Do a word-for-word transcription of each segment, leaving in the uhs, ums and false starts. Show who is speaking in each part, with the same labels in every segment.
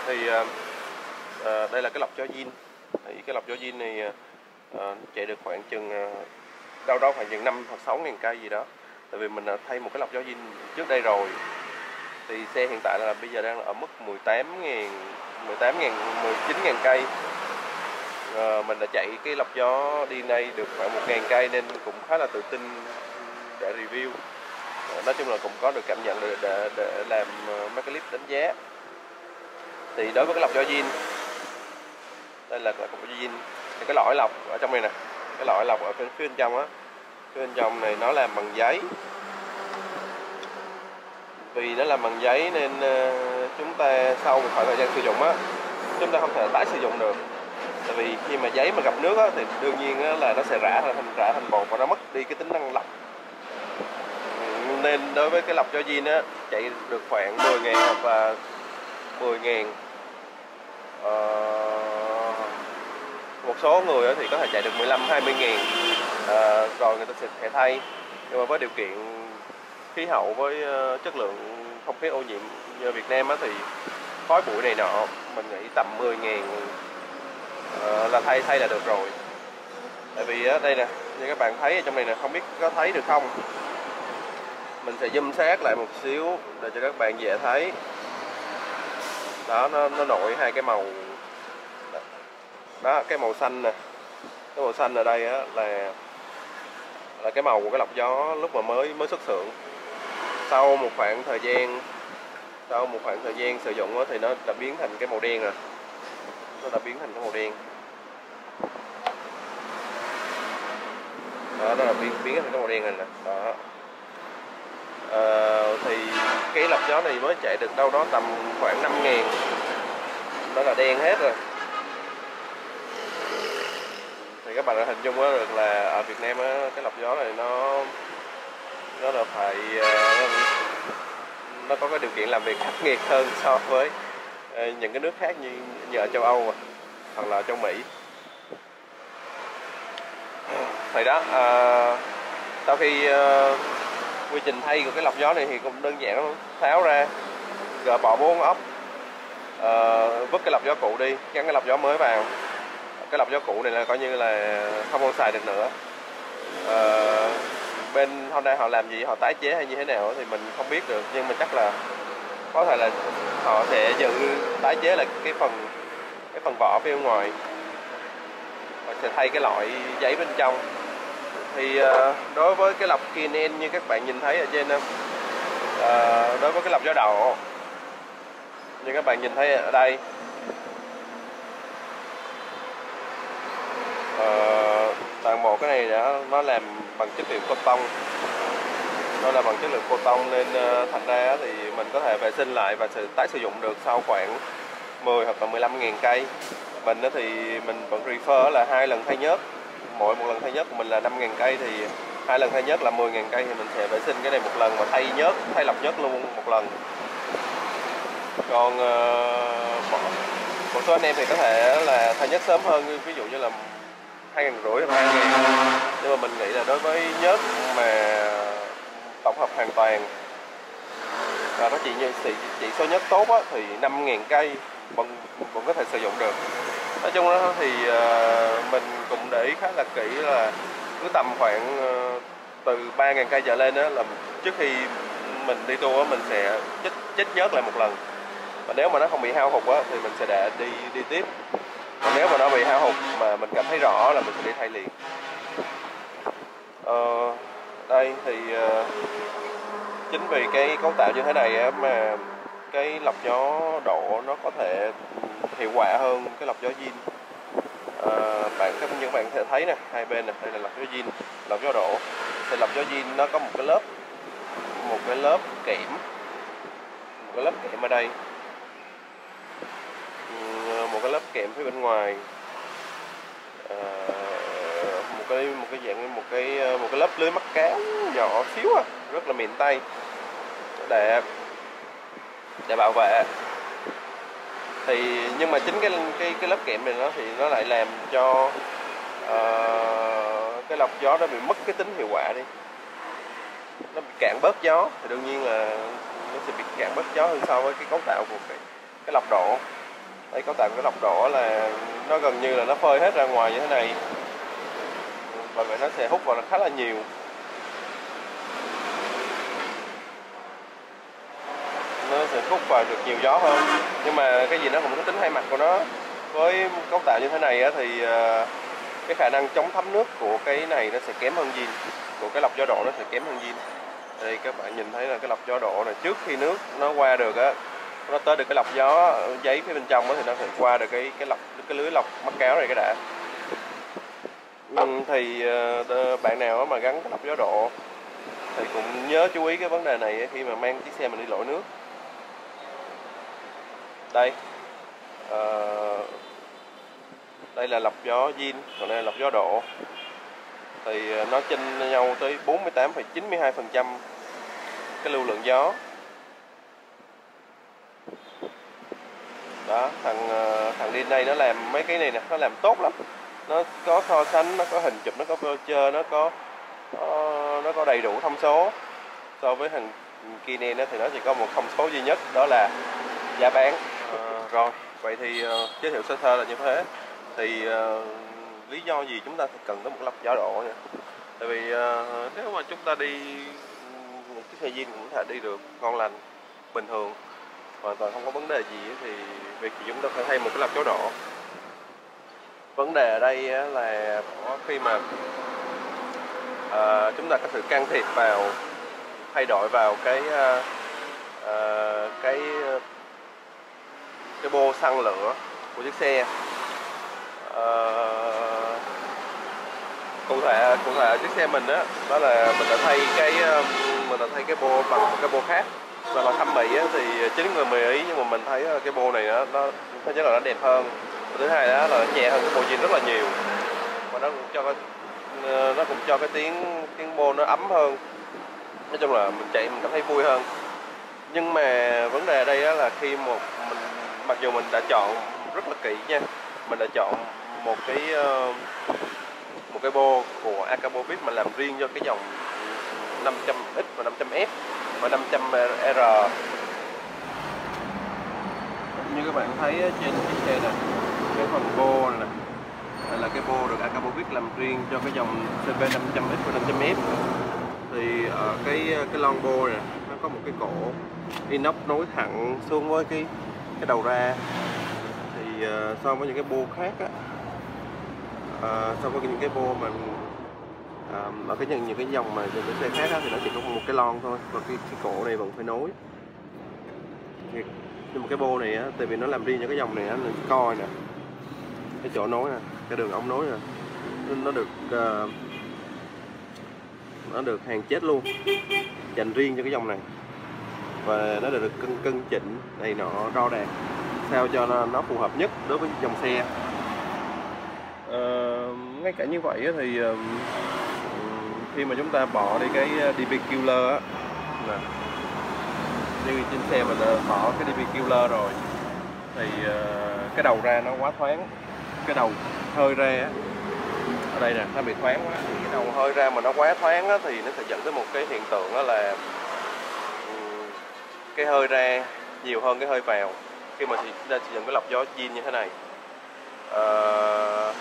Speaker 1: Thì uh, uh, đây là cái lọc gió zin. Thì cái lọc gió zin này uh, chạy được khoảng chừng uh, đâu đó khoảng chừng năm hoặc sáu ngàn cây gì đó. Tại vì mình uh, thay một cái lọc gió zin trước đây rồi. Thì xe hiện tại là bây giờ đang ở mức mười tám ngàn, mười tám ngàn, mười chín ngàn cây. Uh, mình đã chạy cái lọc gió đi nay được khoảng một ngàn cây nên cũng khá là tự tin để review. Uh, nói chung là cũng có được cảm nhận để, để, để làm uh, mấy cái clip đánh giá. Thì đối với cái lọc gió zin, đây là lọc gió zin, thì cái lõi lọc ở trong này nè, cái lõi lọc ở phía, phía bên trong á, phía bên trong này nó làm bằng giấy. Vì nó làm bằng giấy nên uh, chúng ta sau một khoảng thời gian sử dụng á, chúng ta không thể tái sử dụng được. Tại vì khi mà giấy mà gặp nước á, thì đương nhiên á, là nó sẽ rã thành rã thành bột và nó mất đi cái tính năng lọc. Nên đối với cái lọc gió zin á, chạy được khoảng mười ngàn hoặc là mười ngàn. Ờ, một số người thì có thể chạy được mười lăm hai mươi ngàn, ờ, rồi người ta sẽ phải thay. Nhưng mà với điều kiện khí hậu với uh, chất lượng không khí ô nhiễm như Việt Nam á, thì khói bụi này nọ mình nghĩ tầm mười ngàn uh, là thay thay là được rồi. Tại vì á, đây nè, như các bạn thấy ở trong này nè, không biết có thấy được không, mình sẽ zoom sát lại một xíu để cho các bạn dễ thấy. Đó, nó, nó nổi hai cái màu đó, cái màu xanh nè, cái màu xanh ở đây á, là là cái màu của cái lọc gió lúc mà mới mới xuất xưởng. Sau một khoảng thời gian sau một khoảng thời gian sử dụng á, thì nó đã biến thành cái màu đen rồi, nó đã biến thành cái màu đen đó, nó là biến biến thành cái màu đen này nè đó. À, thì cái lọc gió này mới chạy được đâu đó tầm khoảng năm ngàn, nó là đen hết rồi. Thì các bạn đã hình dung được là ở Việt Nam á, cái lọc gió này nó nó là phải uh, nó có cái điều kiện làm việc khắc nghiệt hơn so với uh, những cái nước khác như, như ở châu Âu mà, hoặc là châu Mỹ. Thì đó, uh, sau khi uh, quy trình thay của cái lọc gió này thì cũng đơn giản lắm. Tháo ra, gỡ bỏ bốn con ốc, uh, vứt cái lọc gió cũ đi, gắn cái lọc gió mới vào. Cái lọc gió cũ này là coi như là không còn xài được nữa. Uh, bên Honda họ làm gì, họ tái chế hay như thế nào thì mình không biết được, nhưng mà chắc là có thể là họ sẽ giữ tái chế lại cái phần cái phần vỏ phía bên ngoài, họ sẽ thay cái loại giấy bên trong. Thì uh, đối với cái lọc Kinen như các bạn nhìn thấy ở trên, uh, đối với cái lọc gió đậu như các bạn nhìn thấy ở đây, uh, toàn bộ cái này đã nó làm bằng chất liệu cotton, nó là bằng chất liệu cotton nên uh, thành ra thì mình có thể vệ sinh lại và sự tái sử dụng được sau khoảng mười hoặc là mười lăm ngàn cây. Mình thì mình vẫn prefer là hai lần thay nhớt, mỗi một lần thay nhớt của mình là năm ngàn cây, thì hai lần thay nhớt là mười ngàn cây, thì mình sẽ vệ sinh cái này một lần và thay nhớt, thay lọc nhớt luôn một lần. Còn uh, một số anh em thì có thể là thay nhớt sớm hơn, ví dụ như là hai ngàn rưỡi hoặc hai ngàn. Nhưng mà mình nghĩ là đối với nhớt mà tổng hợp hoàn toàn và nó chỉ như chỉ số nhớt tốt á, thì năm ngàn cây vẫn vẫn có thể sử dụng được. Nói chung đó thì uh, mình cũng để ý khá là kỹ là cứ tầm khoảng uh, từ ba ngàn cây trở lên đó, là trước khi mình đi tour mình sẽ chích chích nhớt lại một lần. Và nếu mà nó không bị hao hụt á, thì mình sẽ để đi đi tiếp. Còn nếu mà nó bị hao hụt mà mình cảm thấy rõ là mình sẽ đi thay liền. Ờ, đây thì uh, chính vì cái cấu tạo như thế này á, mà cái lọc gió độ nó có thể hiệu quả hơn cái lọc gió zin. À, bạn các như bạn có thể thấy nè, hai bên nè, đây là lọc gió zin, lọc gió độ. Thì lọc gió zin nó có một cái lớp một cái lớp kẽm, một cái lớp kẽm ở đây, một cái lớp kẽm phía bên ngoài, à, một cái một cái dạng một cái một cái lớp lưới mắc cáo nhỏ xíu à, rất là mịn tay để để bảo vệ. Thì nhưng mà chính cái cái cái lớp kẽm này nó thì nó lại làm cho uh, cái lọc gió nó bị mất cái tính hiệu quả đi, nó bị cạn bớt gió, thì đương nhiên là nó sẽ bị cạn bớt gió hơn so với cái cấu tạo của cái cái lọc độ. Đây cấu tạo cái lọc đổ là nó gần như là nó phơi hết ra ngoài như thế này, và vậy nó sẽ hút vào nó khá là nhiều. Nó sẽ hút vào được nhiều gió hơn, nhưng mà cái gì nó cũng có tính hai mặt của nó. Với cấu tạo như thế này á, thì cái khả năng chống thấm nước của cái này nó sẽ kém hơn zin, của cái lọc gió đổ nó sẽ kém hơn zin. Đây các bạn nhìn thấy là cái lọc gió đổ này, trước khi nước nó qua được á, nó tới được cái lọc gió giấy phía bên trong á, thì nó phải qua được cái cái lọc cái lưới lọc mắc cáo này cái đã. Thì bạn nào mà gắn cái lọc gió độ thì cũng nhớ chú ý cái vấn đề này khi mà mang chiếc xe mình đi lội nước. Đây uh, đây là lọc gió zin, còn đây là lọc gió độ, thì nó chênh nhau tới bốn mươi tám phẩy chín mươi hai phần trăm cái lưu lượng gió. Đó, thằng thằng đi đây nó làm mấy cái này nè, nó làm tốt lắm. Nó có so sánh, nó có hình chụp, nó có voucher, nó có nó, nó có đầy đủ thông số. So với thằng kia này nó thì nó chỉ có một thông số duy nhất, đó là giá bán. À, rồi, vậy thì uh, giới thiệu sơ sơ là như thế. Thì uh, lý do gì chúng ta cần tới một lọc gió độ nha? Tại vì uh, nếu mà chúng ta đi một chiếc xe zin cũng có thể đi được ngon lành, bình thường, hoàn toàn không có vấn đề gì, thì việc gì chúng ta phải thay một cái lọc gió độ. Vấn đề ở đây là khi mà uh, chúng ta có sự can thiệp vào, thay đổi vào cái uh, uh, cái cái bô xăng lửa của chiếc xe. Uh, cụ thể cụ thể chiếc xe mình đó, đó là mình đã thay cái mình đã thay cái bô bằng một cái bô khác. Và là thăm Mỹ á, thì chính người Mỹ Ý, nhưng mà mình thấy cái bô này nó, nó thứ nhất là nó đẹp hơn, và thứ hai đó là nó nhẹ hơn cái bô zin rất là nhiều, và nó cũng cho cái nó cũng cho cái tiếng tiếng bô nó ấm hơn. Nói chung là mình chạy mình cảm thấy vui hơn. Nhưng mà vấn đề ở đây đó là khi một mình mặc dù mình đã chọn rất là kỹ nha, mình đã chọn một cái một cái bô của Akabovit mà làm riêng cho cái dòng năm trăm X và năm trăm F và năm trăm R. Như các bạn thấy trên chiếc xe này, cái phần bô này nè, đây là cái bô được Akabovit làm riêng cho cái dòng xê vê năm trăm X và năm trăm F. Thì ở cái cái lon bô này nó có một cái cổ inox nối thẳng xuống với cái cái đầu ra. Thì uh, so với những cái bô khác á, uh, so với những cái bô mà uh, ở cái những, những cái dòng mà những cái xe khác á, thì nó chỉ có một cái lon thôi, và cái, cái cổ này vẫn phải nối. Thì, nhưng mà cái bô này á, tại vì nó làm riêng cho cái dòng này á, mình coi nè, cái chỗ nối nè, cái đường ống nối nè, nó được uh, nó được hàng chết luôn, dành riêng cho cái dòng này, và nó được cân cân chỉnh này nọ đo đạc sao cho nó, nó phù hợp nhất đối với dòng xe. Ờ, ngay cả như vậy thì uh, khi mà chúng ta bỏ đi cái đê pê Killer á, nè, như trên xe mình bỏ cái đê pê Killer rồi, thì uh, cái đầu ra nó quá thoáng, cái đầu hơi ra á, ở đây nè, nó bị thoáng quá. Thì cái đầu hơi ra mà nó quá thoáng á, thì nó sẽ dẫn tới một cái hiện tượng đó là um, cái hơi ra nhiều hơn cái hơi vào khi mà chúng ta sử dụng cái lọc gió zin như thế này. Uh,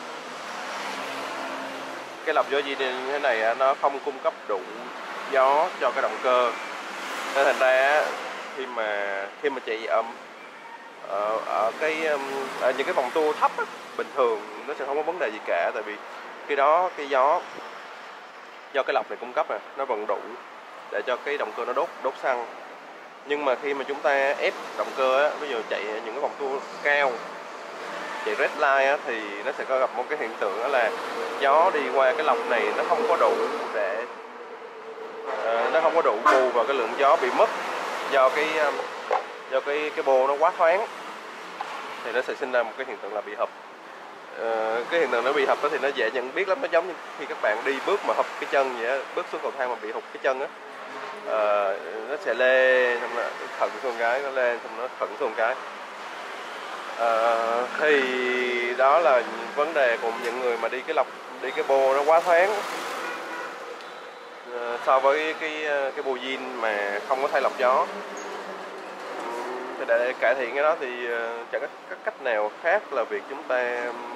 Speaker 1: cái lọc gió zin như thế này nó không cung cấp đủ gió cho cái động cơ, nên thành ra khi mà khi mà chạy um, ở, ở cái ở những cái vòng tua thấp á, bình thường nó sẽ không có vấn đề gì cả, tại vì khi đó cái gió do cái lọc này cung cấp nè, nó vẫn đủ để cho cái động cơ nó đốt đốt xăng. Nhưng mà khi mà chúng ta ép động cơ á, ví dụ chạy những cái vòng tua cao, chạy red line á, thì nó sẽ có gặp một cái hiện tượng đó là gió đi qua cái lọc này nó không có đủ để uh, nó không có đủ bù vào cái lượng gió bị mất do cái um, do cái cái bô nó quá thoáng, thì nó sẽ sinh ra một cái hiện tượng là bị hụp. Uh, cái hiện tượng nó bị hụp đó thì nó dễ nhận biết lắm, nó giống như khi các bạn đi bước mà hụp cái chân vậy á, bước xuống cầu thang mà bị hụt cái chân á, uh, nó sẽ lên xong nó khẩn xuống cái, nó lên xong nó khẩn xuống cái. Uh, thì đó là vấn đề của những người mà đi cái lọc đi cái bô nó quá thoáng uh, so với cái cái bô zin mà không có thay lọc gió. Thì để cải thiện cái đó thì chẳng có cách nào khác là việc chúng ta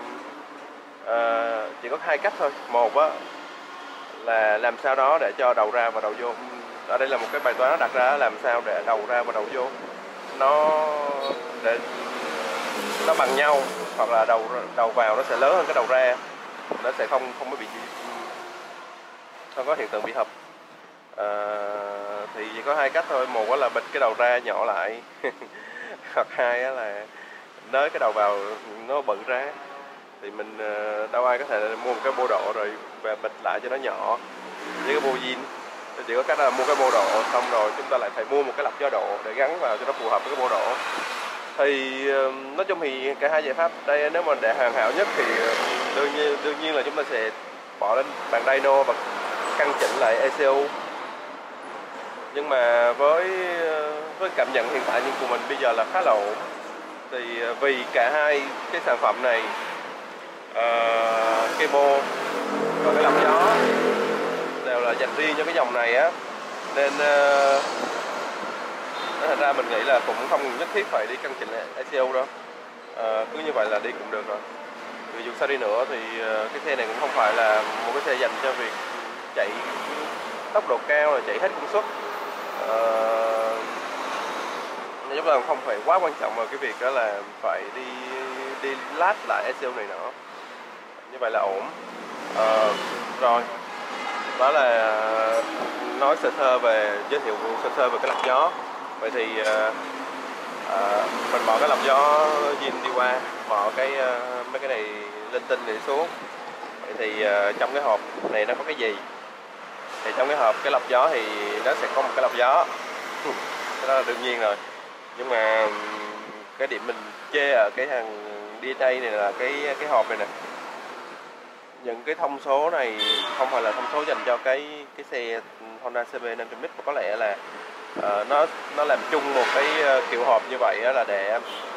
Speaker 1: uh, chỉ có hai cách thôi. Một á là làm sao đó để cho đầu ra và đầu vô, ở đây là một cái bài toán nó đặt ra, làm sao để đầu ra và đầu vô nó để nó bằng nhau, hoặc là đầu đầu vào nó sẽ lớn hơn cái đầu ra, nó sẽ không không có bị không có hiện tượng bị hập. À, thì chỉ có hai cách thôi, một là bịch cái đầu ra nhỏ lại hoặc hai là nới cái đầu vào nó bự ra. Thì mình đâu ai có thể mua một cái bô độ rồi và bịch lại cho nó nhỏ với cái bô zin. Chỉ có cách là mua cái bô độ, xong rồi chúng ta lại phải mua một cái lọc gió độ để gắn vào cho nó phù hợp với cái bô độ. Thì nói chung thì cả hai giải pháp đây, nếu mà để hoàn hảo nhất thì đương nhiên đương nhiên là chúng ta sẽ bỏ lên bàn dyno và căn chỉnh lại e xê u. Nhưng mà với với cảm nhận hiện tại như của mình bây giờ là khá là ổn. Thì vì cả hai cái sản phẩm này, uh, cái bô và cái lọc gió đều là dành riêng cho cái dòng này á, nên uh, thành ra mình nghĩ là cũng không nhất thiết phải đi căn chỉnh e xê u đâu. Uh, cứ như vậy là đi cũng được rồi. Vì dù sao đi nữa thì uh, cái xe này cũng không phải là một cái xe dành cho việc chạy tốc độ cao là chạy hết công suất. Uh, chúng ta không phải quá quan trọng vào cái việc đó là phải đi đi lát lại e xê u này nữa. Như vậy là ổn. Uh, rồi đó là nói sơ sơ về giới thiệu sơ sơ về cái lọc gió. Vậy thì uh, uh, mình bỏ cái lọc gió zin đi qua, bỏ cái uh, mấy cái này linh tinh này xuống. Vậy thì uh, trong cái hộp này nó có cái gì? Thì trong cái hộp cái lọc gió thì nó sẽ có một cái lọc gió, cái đó là đương nhiên rồi. Nhưng mà cái điểm mình chê ở cái hàng đê en a này là cái cái hộp này nè. Những cái thông số này không phải là thông số dành cho cái cái xe Honda xê bê năm trăm X, mà có lẽ là uh, nó nó làm chung một cái kiểu hộp như vậy là để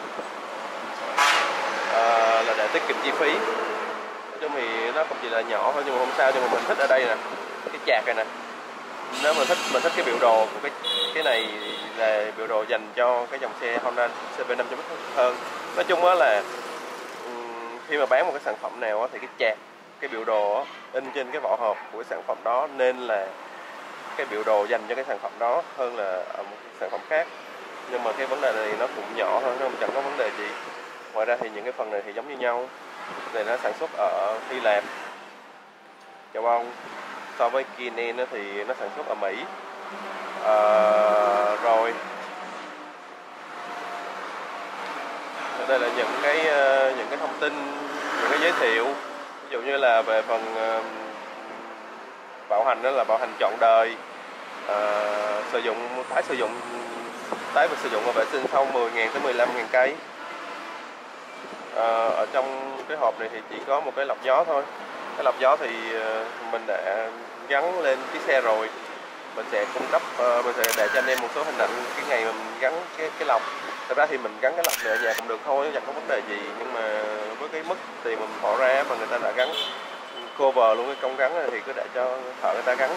Speaker 1: uh, là để tiết kiệm chi phí. Nói chung thì nó không chỉ là nhỏ thôi, nhưng mà không sao. Nhưng mà mình thích ở đây nè, cái chạc này nè. Nếu mình thích mình thích cái biểu đồ của cái cái này là biểu đồ dành cho cái dòng xe Honda xê bê năm trăm X hơn. Nói chung á là um, khi mà bán một cái sản phẩm nào á, thì cái chạc, cái biểu đồ in trên cái vỏ hộp của cái sản phẩm đó nên là cái biểu đồ dành cho cái sản phẩm đó hơn là ở một cái sản phẩm khác. Nhưng mà cái vấn đề này nó cũng nhỏ hơn, nó chẳng có vấn đề gì. Ngoài ra thì những cái phần này thì giống như nhau. Này nó sản xuất ở Hy Lạp, châu Âu. So với Kinen thì nó sản xuất ở Mỹ. À, rồi đây là những cái những cái thông tin, những cái giới thiệu. Ví dụ như là về phần uh, bảo hành, đó là bảo hành trọn đời, uh, sử dụng tái sử dụng tái và sử dụng và vệ sinh sau mười nghìn tới mười lăm nghìn cây. Uh, ở trong cái hộp này thì chỉ có một cái lọc gió thôi. Cái lọc gió thì uh, mình đã gắn lên chiếc xe rồi. Mình sẽ cung cấp, uh, mình sẽ để cho anh em một số hình ảnh cái ngày mình gắn cái cái lọc. Thật ra thì mình gắn cái lọc này ở nhà cũng được thôi, chẳng có vấn đề gì. Nhưng mà với cái mức tiền mình bỏ ra mà người ta đã gắn cover luôn cái công gắn này, thì cứ để cho thợ người ta gắn.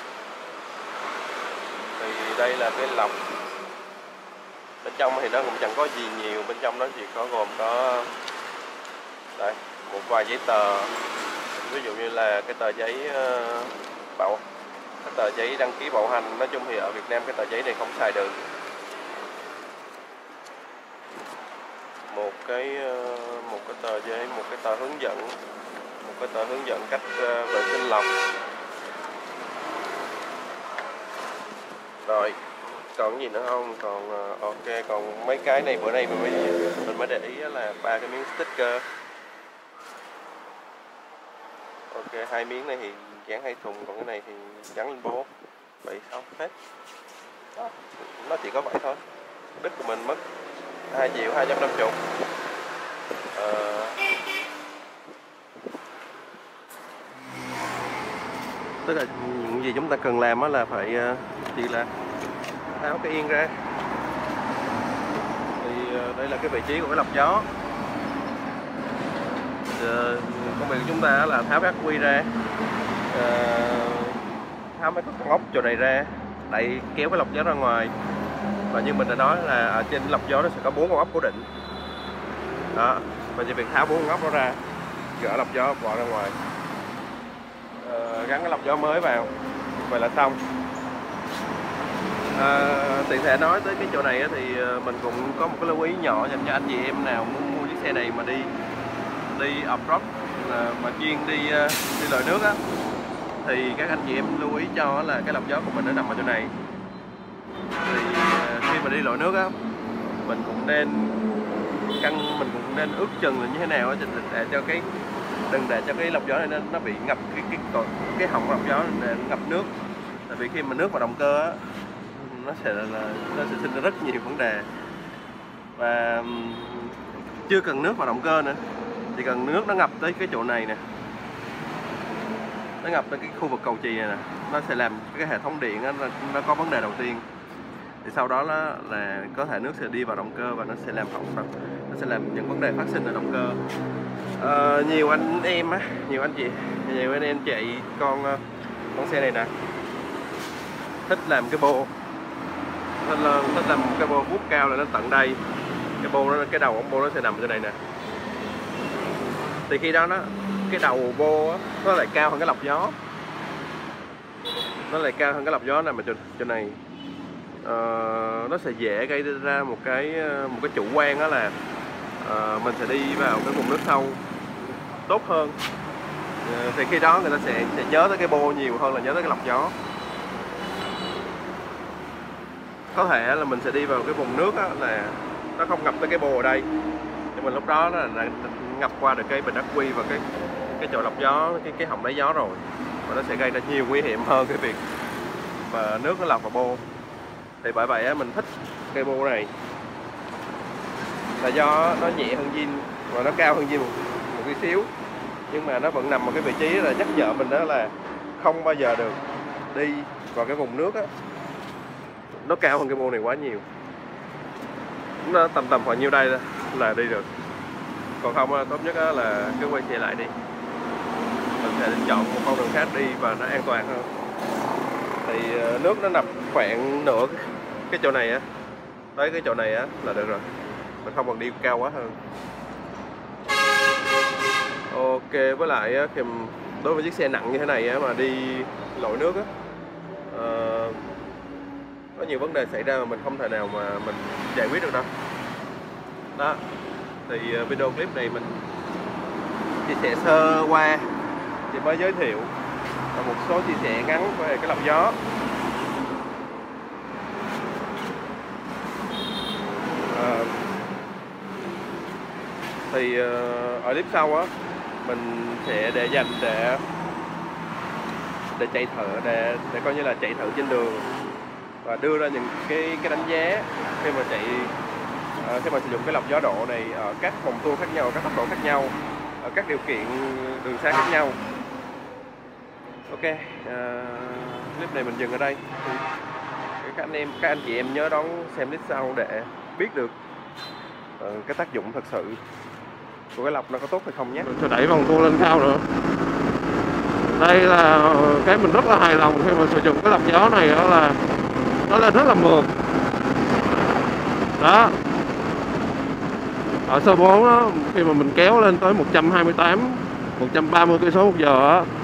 Speaker 1: Thì đây là cái lọc. Bên trong thì nó cũng chẳng có gì nhiều, bên trong nó chỉ có gồm có đây một vài giấy tờ. Ví dụ như là cái tờ giấy uh, bảo cái tờ giấy đăng ký bảo hành. Nói chung thì ở Việt Nam cái tờ giấy này không xài được. Một cái một cái tờ giấy, một cái tờ hướng dẫn, một cái tờ hướng dẫn cách uh, vệ sinh lọc. Rồi còn gì nữa không? Còn uh, ok, còn mấy cái này bữa nay mình mới mình mới để ý là ba cái miếng sticker. Ok, hai miếng này thì dán hai thùng, còn cái này thì gắn lên bố. Vậy xong hết. Đó, nó chỉ có vậy thôi. Đứt của mình mất hai triệu hai trăm năm mươi. Ờ... Tức là những gì chúng ta cần làm là phải chỉ là tháo cái yên ra. Thì đây là cái vị trí của cái lọc gió. Giờ, công việc của chúng ta là tháo các quy ra, tháo mấy cái con ốc chỗ này ra, đẩy kéo cái lọc gió ra ngoài. Và như mình đã nói là ở trên lọc gió nó sẽ có bốn con ốc cố định đó, mình chỉ việc tháo bốn con ốc đó ra, gỡ lọc gió bỏ ra ngoài, ờ, gắn cái lọc gió mới vào, vậy là xong. À, tiện thể nói tới cái chỗ này thì mình cũng có một cái lưu ý nhỏ dành cho anh chị em nào muốn mua chiếc xe này mà đi đi off-road, mà chuyên đi đi lội nước á, thì các anh chị em lưu ý cho là cái lọc gió của mình nó nằm ở chỗ này. Thì khi mà đi lội nước á, mình cũng nên căng, mình cũng nên ước chừng là như thế nào á, để cho cái đừng để cho cái lọc gió này nó, nó bị ngập cái cái cái, cái họng lọc gió để ngập nước. Tại vì khi mà nước vào động cơ á, nó sẽ là nó sẽ sinh ra rất nhiều vấn đề. Và chưa cần nước vào động cơ nữa, chỉ cần nước nó ngập tới cái chỗ này nè, nó ngập tới cái khu vực cầu chì này nè, nó sẽ làm cái hệ thống điện đó, nó có vấn đề đầu tiên. Thì sau đó là, là có thể nước sẽ đi vào động cơ và nó sẽ làm hỏng, nó sẽ làm những vấn đề phát sinh ở động cơ. À, nhiều anh em á, nhiều anh chị, nhiều anh em chạy con con xe này nè, thích làm cái bô, thích, thích làm cái bô vuốt cao là nó tận đây, cái bô nó, cái đầu ống bô nó sẽ nằm ở này nè. Thì khi đó nó cái đầu bô á, nó lại cao hơn cái lọc gió, nó lại cao hơn cái lọc gió nằm ở chỗ này. Uh, nó sẽ dễ gây ra một cái một cái chủ quan, đó là uh, mình sẽ đi vào cái vùng nước sâu tốt hơn. Uh, thì khi đó người ta sẽ, sẽ nhớ tới cái bô nhiều hơn là nhớ tới cái lọc gió. Có thể là mình sẽ đi vào cái vùng nước đó, là nó không ngập tới cái bô ở đây, nhưng mà lúc đó là, là ngập qua được cái bình ắc quy và cái cái chỗ lọc gió, cái cái họng đáy gió rồi, và nó sẽ gây ra nhiều nguy hiểm hơn cái việc mà nước nó lọc vào bô. Thì bởi vậy á, mình thích cây bô này là do nó nhẹ hơn zin và nó cao hơn zin một, một tí xíu, nhưng mà nó vẫn nằm ở cái vị trí là nhắc nhở mình đó là không bao giờ được đi vào cái vùng nước á, nó cao hơn cái bô này quá nhiều. Nó tầm tầm khoảng nhiêu đây là đi được, còn không tốt nhất là cứ quay xe lại đi, mình sẽ chọn một con đường khác đi và nó an toàn hơn. Thì nước nó nằm khoảng nửa cái chỗ này á, tới cái chỗ này á là được rồi, mình không cần đi cao quá hơn. Ok, với lại á, đối với chiếc xe nặng như thế này á, mà đi lội nước á, uh, có nhiều vấn đề xảy ra mà mình không thể nào mà mình giải quyết được đâu. Đó, thì video clip này mình chia sẻ sơ qua, thì mới giới thiệu và một số chia sẻ ngắn về cái lọc gió. À, thì ở clip sau á, mình sẽ để dành để để chạy thử, để để coi như là chạy thử trên đường và đưa ra những cái cái đánh giá khi mà chạy uh, khi mà sử dụng cái lọc gió độ này ở các vòng tua khác nhau, các tốc độ khác nhau, ở các điều kiện đường xá khác nhau. Ok, uh, clip này mình dừng ở đây. Các anh em, các anh chị em nhớ đón xem clip sau để biết được uh, cái tác dụng thật sự của cái lọc nó có tốt hay không nhé.
Speaker 2: Mình sẽ đẩy vòng tua lên cao nữa. Đây là cái mình rất là hài lòng khi mà sử dụng cái lọc gió này, đó là nó lên rất là mượt. Đó. Ở số bốn đó, khi mà mình kéo lên tới một trăm hai mươi tám, một trăm ba mươi cây số một giờ á,